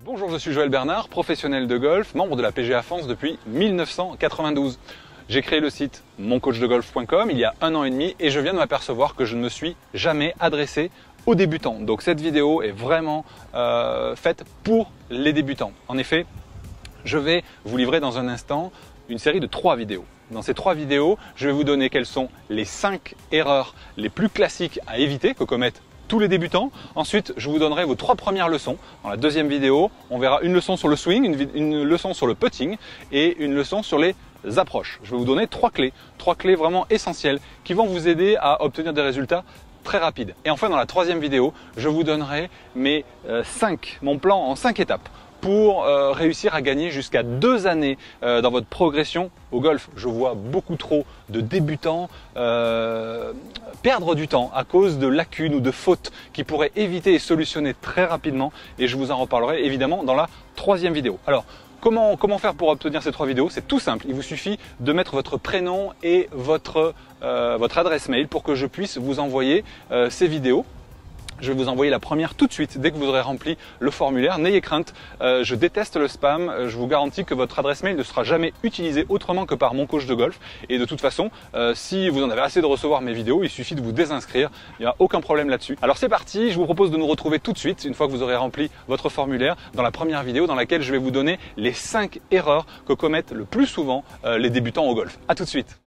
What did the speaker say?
Bonjour, je suis Joël Bernard, professionnel de golf, membre de la PGA France depuis 1992. J'ai créé le site moncoachdegolf.com il y a 1 an et demi et je viens de m'apercevoir que je ne me suis jamais adressé aux débutants. Donc cette vidéo est vraiment faite pour les débutants. En effet, je vais vous livrer dans un instant une série de 3 vidéos. Dans ces 3 vidéos, je vais vous donner quelles sont les 5 erreurs les plus classiques à éviter que commettent tous les débutants. Ensuite, je vous donnerai vos 3 premières leçons. Dans la deuxième vidéo, on verra une leçon sur le swing, une leçon sur le putting et une leçon sur les approches. Je vais vous donner 3 clés vraiment essentielles qui vont vous aider à obtenir des résultats très rapides. Et enfin, dans la 3e vidéo, je vous donnerai mon plan en 5 étapes pour réussir à gagner jusqu'à 2 années dans votre progression au golf. Je vois beaucoup trop de débutants perdre du temps à cause de lacunes ou de fautes qui pourraient éviter et solutionner très rapidement, et je vous en reparlerai évidemment dans la 3e vidéo. Alors, comment faire pour obtenir ces 3 vidéos? C'est tout simple, il vous suffit de mettre votre prénom et votre adresse mail pour que je puisse vous envoyer ces vidéos. Je vais vous envoyer la première tout de suite dès que vous aurez rempli le formulaire. N'ayez crainte, je déteste le spam. Je vous garantis que votre adresse mail ne sera jamais utilisée autrement que par mon coach de golf. Et de toute façon, si vous en avez assez de recevoir mes vidéos, il suffit de vous désinscrire. Il n'y a aucun problème là-dessus. Alors c'est parti, je vous propose de nous retrouver tout de suite, une fois que vous aurez rempli votre formulaire, dans la première vidéo dans laquelle je vais vous donner les 5 erreurs que commettent le plus souvent les débutants au golf. À tout de suite.